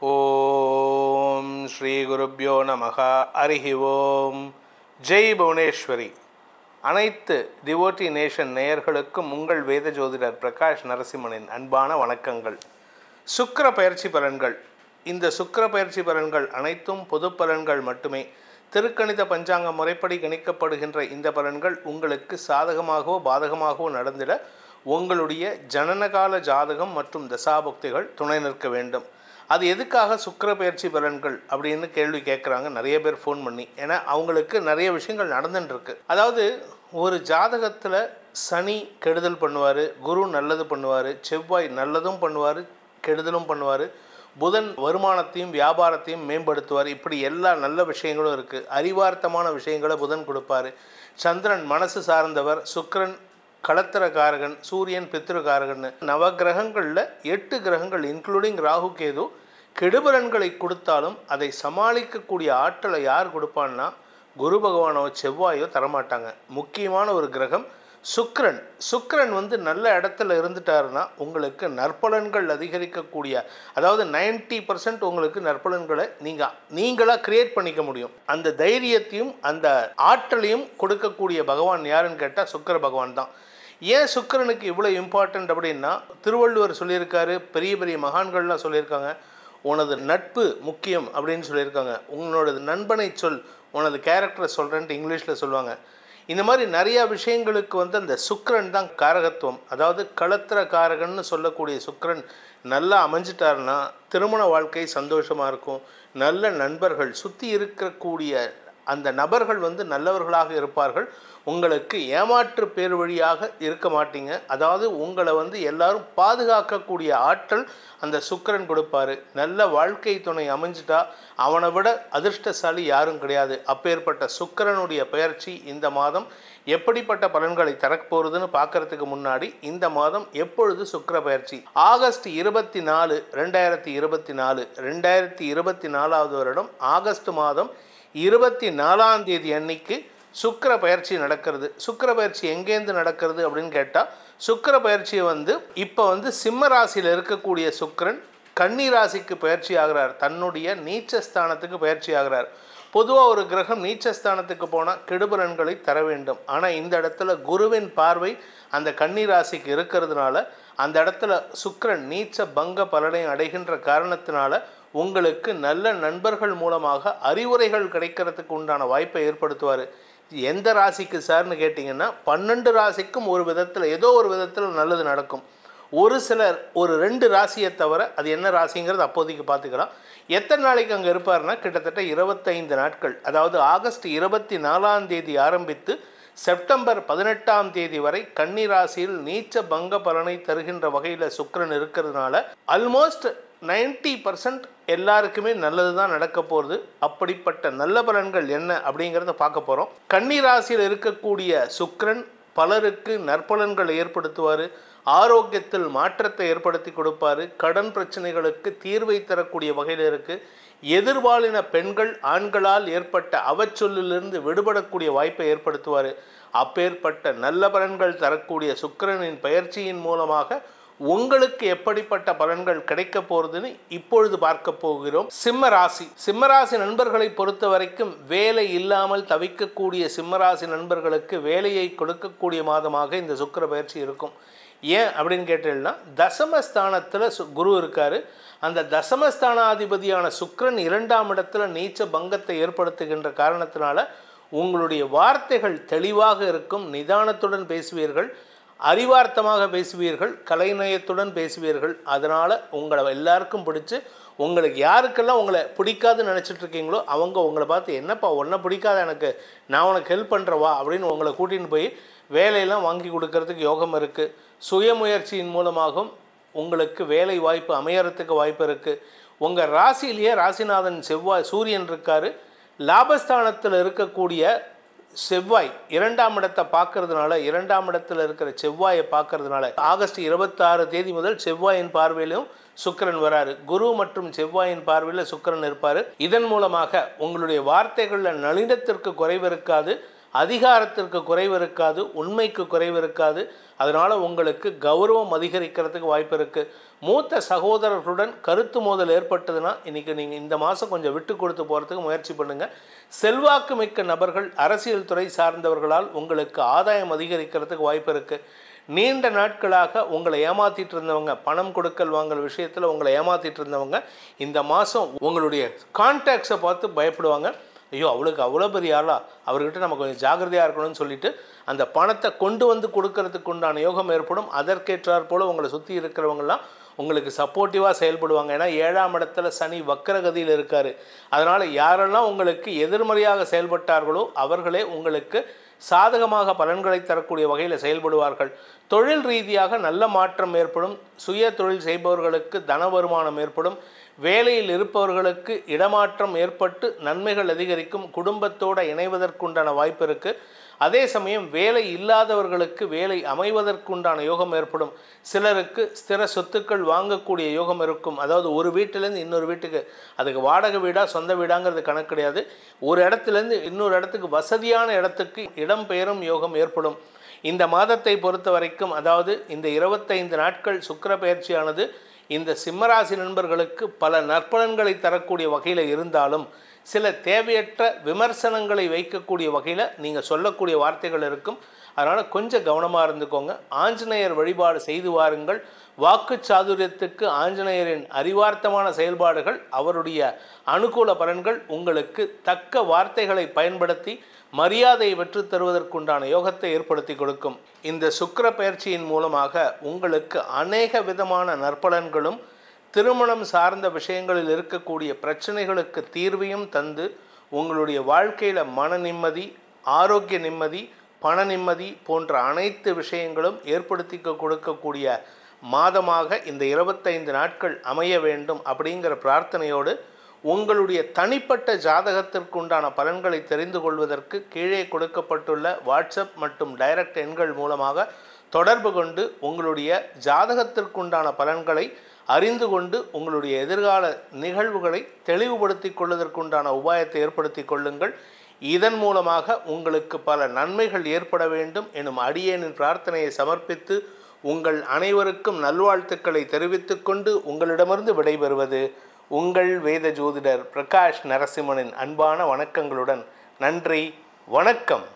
ஓம் ஸ்ரீ குருப்யோ நமஹ. ஹரிஹி ஓம். ஜெய் புவனேஸ்வரி. அனைத்து டிவோட்டி நேஷன் நேயர்களுக்கும் உங்கள் வேத ஜோதிடர் பிரகாஷ் நரசிம்மனின் அன்பான வணக்கங்கள். சுக்கிர பயிற்சி பலன்கள். இந்த சுக்கிர பயிற்சி பலன்கள் அனைத்தும் பொது பலன்கள் மட்டுமே. திருக்கணித பஞ்சாங்க முறைப்படி கணிக்கப்படுகின்ற இந்த பலன்கள் உங்களுக்கு சாதகமாகவோ பாதகமாகவோ நடந்திட உங்களுடைய ஜனனகால ஜாதகம் மற்றும் தசாபுக்திகள் துணை நிற்க வேண்டும். அது எதுக்காக சுக்கிர பயிற்சி பலன்கள் அப்படின்னு கேள்வி கேட்குறாங்க நிறைய பேர் ஃபோன் பண்ணி. ஏன்னா அவங்களுக்கு நிறைய விஷயங்கள் நடந்துட்டுருக்கு. அதாவது ஒரு ஜாதகத்தில் சனி கெடுதல் பண்ணுவார், குரு நல்லது பண்ணுவார், செவ்வாய் நல்லதும் பண்ணுவார், கெடுதலும் பண்ணுவார், புதன் வருமானத்தையும் வியாபாரத்தையும் மேம்படுத்துவார். இப்படி எல்லா நல்ல விஷயங்களும் இருக்குது. அறிவார்த்தமான விஷயங்களை புதன் கொடுப்பார். சந்திரன் மனசு சார்ந்தவர், சுக்கிரன் களத்திரகாரகன், சூரியன் பித்ருகாரகன். நவகிரகங்களில் 8 கிரகங்கள் இன்க்ளூடிங் ராகு கேது கெடுபலன்களை கொடுத்தாலும் அதை சமாளிக்கக்கூடிய ஆற்றலை யார் கொடுப்பான்னா குரு பகவானோ செவ்வாயோ தரமாட்டாங்க. முக்கியமான ஒரு கிரகம் சுக்கிரன். சுக்கிரன் நல்ல இடத்துல இருந்துட்டாருன்னா உங்களுக்கு நற்பலன்கள் அதிகரிக்கக்கூடிய, அதாவது 90% உங்களுக்கு நற்பலன்களை நீங்களாக கிரியேட் பண்ணிக்க முடியும். அந்த தைரியத்தையும் அந்த ஆற்றலையும் கொடுக்கக்கூடிய பகவான் யாருன்னு கேட்டால் சுக்கிர பகவான் தான். ஏன் சுக்கிரனுக்கு இவ்வளோ இம்பார்ட்டண்ட் அப்படின்னா, திருவள்ளுவர் சொல்லியிருக்காரு, பெரிய பெரிய மகான்கள்லாம் சொல்லியிருக்காங்க, உனது நட்பு முக்கியம் அப்படின்னு சொல்லியிருக்காங்க. உங்களோட நண்பனை சொல், உனது கேரக்டரை சொல்கிறேன்ட்டு இங்கிலீஷில் சொல்லுவாங்க. இந்த மாதிரி நிறையா விஷயங்களுக்கு அந்த சுக்கிரன் தான் காரகத்துவம். அதாவது களத்திர காரகன்னு சொல்லக்கூடிய சுக்கிரன் நல்லா அமைஞ்சிட்டாருன்னா திருமண வாழ்க்கை சந்தோஷமாக இருக்கும். நல்ல நண்பர்கள் சுற்றி இருக்கக்கூடிய அந்த நபர்கள் நல்லவர்களாக இருப்பார்கள். உங்களுக்கு ஏமாற்று பேர் வழியாக இருக்க மாட்டீங்க. அதாவது உங்களை எல்லாரும் பாதுகாக்கக்கூடிய ஆற்றல் அந்த சுக்கிரன் கொடுப்பாரு. நல்ல வாழ்க்கை துணை அமைஞ்சிட்டா அவனை விட அதிர்ஷ்டசாலி யாரும் கிடையாது. அப்பேற்பட்ட சுக்கிரனுடைய பயிற்சி இந்த மாதம் எப்படிப்பட்ட பலன்களை தரப்போகுதுன்னு பார்க்கறதுக்கு முன்னாடி, இந்த மாதம் எப்பொழுது சுக்கிர பயிற்சி? ஆகஸ்ட் 24, 2024 2024 வருடம் ஆகஸ்ட் மாதம் 24ஆம் தேதி அன்னைக்கு சுக்கிர பயிற்சி நடக்கிறது. சுக்கிர பயிற்சி எங்கேருந்து நடக்கிறது அப்படின்னு கேட்டால், சுக்கிர பயிற்சியை இப்போ சிம்ம ராசியில் இருக்கக்கூடிய சுக்கிரன் கன்னி ராசிக்கு பயிற்சி ஆகிறார். தன்னுடைய நீச்சஸ்தானத்துக்கு பயிற்சி ஆகிறார். பொதுவாக ஒரு கிரகம் நீச்சஸ்தானத்துக்கு போனால் கெடுபலன்களை தர வேண்டும். ஆனால் இந்த இடத்துல குருவின் பார்வை அந்த கன்னி ராசிக்கு இருக்கிறதுனால அந்த இடத்துல சுக்கிரன் நீச்ச பங்க பலனை அடைகின்ற காரணத்தினால உங்களுக்கு நல்ல நண்பர்கள் மூலமாக அறிவுரைகள் கிடைக்கிறதுக்கு உண்டான வாய்ப்பை ஏற்படுத்துவார். எந்த ராசிக்கு சார்னு கேட்டிங்கன்னா 12 ராசிக்கும் ஒரு விதத்தில் ஏதோ ஒரு விதத்தில் நல்லது நடக்கும். ஒரு சிலர் ஒரு 2 ராசியை தவிர அது என்ன ராசிங்கிறது அப்போதைக்கு பார்த்துக்கலாம். எத்தனை நாளைக்கு அங்கே இருப்பார்னா கிட்டத்தட்ட 25 நாட்கள். அதாவது ஆகஸ்ட் 24ஆம் தேதி ஆரம்பித்து செப்டம்பர் 18ஆம் தேதி வரை கன்னி ராசியில் நீச்ச பங்க பலனை தருகின்ற வகையில் சுக்கிரன் இருக்கிறதுனால ஆல்மோஸ்ட் 90% எல்லாருக்குமே நல்லது தான் நடக்க போகிறது. அப்படிப்பட்ட நல்ல பலன்கள் என்ன அப்படிங்கிறத பார்க்க போகிறோம். கன்னி ராசியில் இருக்கக்கூடிய சுக்கிரன் பலருக்கு நற்பலன்களை ஏற்படுத்துவார். ஆரோக்கியத்தில் மாற்றத்தை ஏற்படுத்தி கொடுப்பார். கடன் பிரச்சனைகளுக்கு தீர்வை தரக்கூடிய வகையில் இருக்குது. எதிர்பாலின பெண்கள் ஆண்களால் ஏற்பட்ட அவச்சொல்லிலிருந்து விடுபடக்கூடிய வாய்ப்பை ஏற்படுத்துவார். அப்பேற்பட்ட நல்ல பலன்கள் தரக்கூடிய சுக்கிரனின் பயிற்சியின் மூலமாக உங்களுக்கு எப்படிப்பட்ட பலன்கள் கிடைக்க போகிறதுன்னு இப்பொழுது பார்க்க போகிறோம். சிம்மராசி நண்பர்களை பொறுத்த வரைக்கும் வேலை இல்லாமல் தவிக்கக்கூடிய சிம்மராசி நண்பர்களுக்கு வேலையை கொடுக்கக்கூடிய மாதமாக இந்த சுக்கிர பயிற்சி இருக்கும். ஏன் அப்படின்னு கேட்டீங்கன்னா, தசமஸ்தானத்தில் குரு இருக்கார். அந்த தசமஸ்தானாதிபதியான சுக்கிரன் 2ஆம் இடத்துல நீச்ச பங்கத்தை ஏற்படுத்துகின்ற காரணத்தினால உங்களுடைய வார்த்தைகள் தெளிவாக இருக்கும். நிதானத்துடன் பேசுவீர்கள், அறிவார்த்தமாக பேசுவீர்கள், கலைநயத்துடன் பேசுவீர்கள். அதனால் உங்களை எல்லாருக்கும் பிடிச்சி, உங்களுக்கு யாருக்கெல்லாம் உங்களை பிடிக்காதுன்னு நினச்சிட்டு இருக்கீங்களோ அவங்க உங்களை பார்த்து, என்னப்பா உன்னை பிடிக்காத எனக்கு, நான் உனக்கு ஹெல்ப் பண்ணுறவா அப்படின்னு உங்களை கூட்டின்னு போய் வேலையெல்லாம் வாங்கி கொடுக்கறதுக்கு யோகம் இருக்குது. சுயமுயற்சியின் மூலமாகவும் உங்களுக்கு வேலை வாய்ப்பு அமையறதுக்கு வாய்ப்பு இருக்குது. உங்கள் ராசியிலேயே ராசிநாதன் சூரியன் இருக்கார். லாபஸ்தானத்தில் இருக்கக்கூடிய செவ்வாய் 2ஆம் இடத்தை பார்க்கறதுனால, 2ஆம் இடத்துல இருக்கிற செவ்வாயை பார்க்கறதுனால ஆகஸ்ட் 26 தேதி முதல் செவ்வாயின் பார்வையிலும் சுக்கிரன் வராரு. குரு மற்றும் செவ்வாயின் பார்வையில் சுக்கிரன் இருப்பார். இதன் மூலமாக உங்களுடைய வார்த்தைகளில் நளினத்திற்கு குறைவு இருக்காது. அதிகாரத்திற்கு குறைவு இருக்காது, உண்மைக்கு குறைவு இருக்காது. அதனால் உங்களுக்கு கௌரவம் அதிகரிக்கிறதுக்கு வாய்ப்பு இருக்குது. மூத்த சகோதரர்களுடன் கருத்து மோதல் ஏற்பட்டதுன்னா இன்றைக்கி நீங்கள் இந்த மாதம் கொஞ்சம் விட்டு கொடுத்து போகிறதுக்கு முயற்சி பண்ணுங்கள். செல்வாக்கு மிக்க நபர்கள், அரசியல் துறை சார்ந்தவர்களால் உங்களுக்கு ஆதாயம் அதிகரிக்கிறதுக்கு வாய்ப்பு இருக்குது. நீண்ட நாட்களாக உங்களை ஏமாற்றிட்டு இருந்தவங்க, பணம் கொடுக்கல் வாங்கல் விஷயத்தில் உங்களை ஏமாற்றிட்டு இருந்தவங்க இந்த மாதம் உங்களுடைய கான்டாக்ட்ஸை பார்த்து பயப்படுவாங்க. ஐயோ, அவளுக்கு அவ்வளோ பெரிய ஆளா, அவர்கிட்ட நம்ம கொஞ்சம் ஜாகிரதையாக இருக்கணும்னு சொல்லிட்டு அந்த பணத்தை கொண்டு வந்து கொடுக்கறதுக்கு உண்டான யோகம் ஏற்படும். அதற்கேற்றாற் போல் உங்களை சுற்றி இருக்கிறவங்கலாம் உங்களுக்கு சப்போர்ட்டிவாக செயல்படுவாங்க. ஏன்னா 7ஆம் இடத்துல சனி வக்கரகதியில் இருக்கார். அதனால் யாரெல்லாம் உங்களுக்கு எதிர்மறையாக செயல்பட்டார்களோ அவர்களே உங்களுக்கு சாதகமாக பலன்களை தரக்கூடிய வகையில் செயல்படுவார்கள். தொழில் ரீதியாக நல்ல மாற்றம் ஏற்படும். சுய தொழில் செய்பவர்களுக்கு தன வருமானம் ஏற்படும். வேலையில் இருப்பவர்களுக்கு இடமாற்றம் ஏற்பட்டு நன்மைகள் அதிகரிக்கும். குடும்பத்தோடு இணைவதற்குண்டான வாய்ப்பு இருக்குது. அதே சமயம் வேலை இல்லாதவர்களுக்கு வேலை அமைவதற்குண்டான யோகம் ஏற்படும். சிலருக்கு ஸ்திர சொத்துக்கள் வாங்கக்கூடிய யோகம் இருக்கும். அதாவது ஒரு வீட்டிலேருந்து இன்னொரு வீட்டுக்கு, அதுக்கு வாடகை வீடா சொந்த வீடாங்கிறது கணக்கு கிடையாது, ஒரு இடத்துலேருந்து இன்னொரு இடத்துக்கு வசதியான இடத்துக்கு இடம்பெயரும் யோகம் ஏற்படும். இந்த மாதத்தை பொறுத்த வரைக்கும், அதாவது இந்த 25 நாட்கள் சுக்கிர பெயர்ச்சியானது இந்த சிம்மராசி நண்பர்களுக்கு பல நற்பலன்களை தரக்கூடிய வகையில் இருந்தாலும் சில தேவையற்ற விமர்சனங்களை வைக்கக்கூடிய வகையில் நீங்கள் சொல்லக்கூடிய வார்த்தைகள் இருக்கும். அதனால் கொஞ்சம் கவனமாக இருந்துக்கோங்க. ஆஞ்சநேயர் வழிபாடு செய்து வாருங்கள். வாக்கு சாதுரியத்துக்கு ஆஞ்சநேயரின் அறிவார்த்தமான செயல்பாடுகள், அவருடைய அனுகூல பலன்கள் உங்களுக்கு தக்க வார்த்தைகளை பயன்படுத்தி மரியாதையை பெற்று தருவதற்குண்டான யோகத்தை ஏற்படுத்தி கொடுக்கும். இந்த சுக்கிர பயிற்சியின் மூலமாக உங்களுக்கு அநேக விதமான நற்பலன்களும் திருமணம் சார்ந்த விஷயங்களில் இருக்கக்கூடிய பிரச்சனைகளுக்கு தீர்வையும் தந்து உங்களுடைய வாழ்க்கையில் மன நிம்மதி, ஆரோக்கிய நிம்மதி, பண நிம்மதி போன்ற அனைத்து விஷயங்களும் ஏற்படுத்தி கொடுக்கக்கூடிய மாதமாக இந்த 25 நாட்கள் அமைய வேண்டும் அப்படிங்கிற பிரார்த்தனையோடு உங்களுடைய தனிப்பட்ட ஜாதகத்திற்குண்டான பலன்களை தெரிந்து கொள்வதற்கு கீழே கொடுக்கப்பட்டுள்ள வாட்ஸ்அப் மற்றும் டைரக்ட் எண்கள் மூலமாக தொடர்பு கொண்டு உங்களுடைய ஜாதகத்திற்குண்டான பலன்களை அறிந்து கொண்டு உங்களுடைய எதிர்கால நிகழ்வுகளை தெளிவுபடுத்தி கொள்வதற்குண்டான உபாயத்தை ஏற்படுத்தி கொள்ளுங்கள். இதன் மூலமாக உங்களுக்கு பல நன்மைகள் ஏற்பட வேண்டும் எனும் அடியேனின் பிரார்த்தனையை சமர்ப்பித்து உங்கள் அனைவருக்கும் நல்வாழ்த்துக்களை தெரிவித்துக் கொண்டு உங்களிடமிருந்து விடைபெறுவது உங்கள் வேத ஜோதிடர் பிரகாஷ் நரசிம்மனின் அன்பான வணக்கங்களுடன். நன்றி, வணக்கம்.